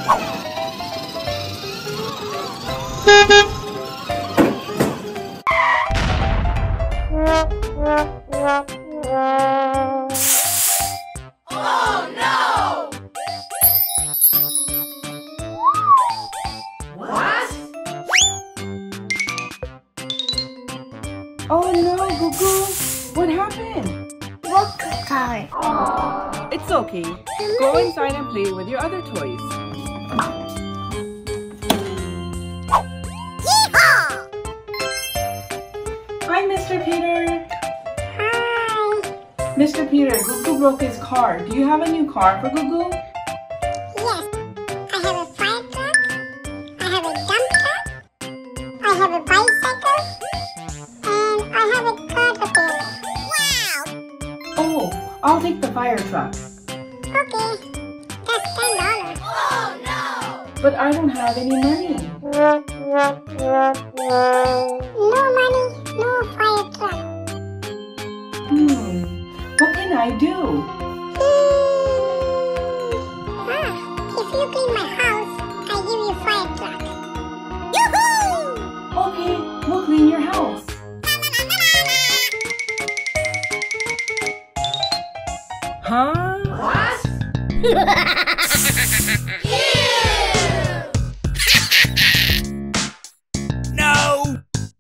Oh no! What? Oh no, Gugu! What happened? Walk car. It's okay. Go inside and play with your other toys. Yeehaw! Hi, Mr. Peter. Hi. Mr. Peter, Gugu broke his car. Do you have a new car for Gugu? Yes. I have a fire truck. I have a dump truck. I have a bicycle. And I have a caterpillar. Wow! Oh, I'll take the fire truck. Okay. That's $10. Oh no! But I don't have any money. No money, no fire truck. What can I do? If you clean my house, I give you a fire truck. Yoo-hoo! Okay, we'll clean your house. Huh? What? No!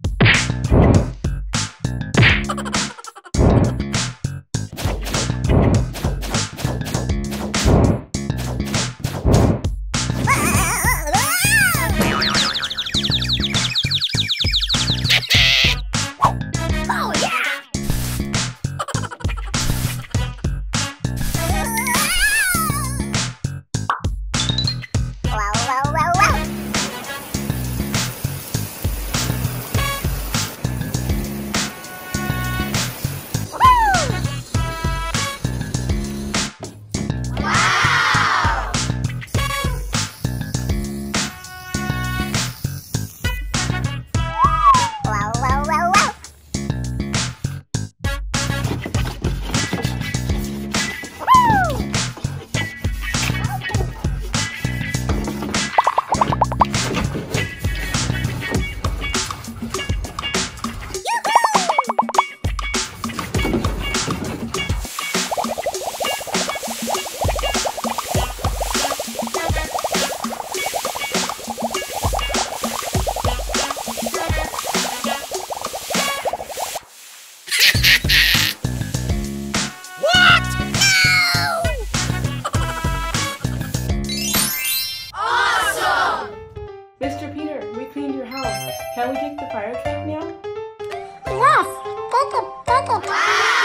Oh yeah! Well. Wow! Well. Woo! Awesome! Mr. Peter, we cleaned your house. Can we take the fire truck now? Yes, take it. Wow!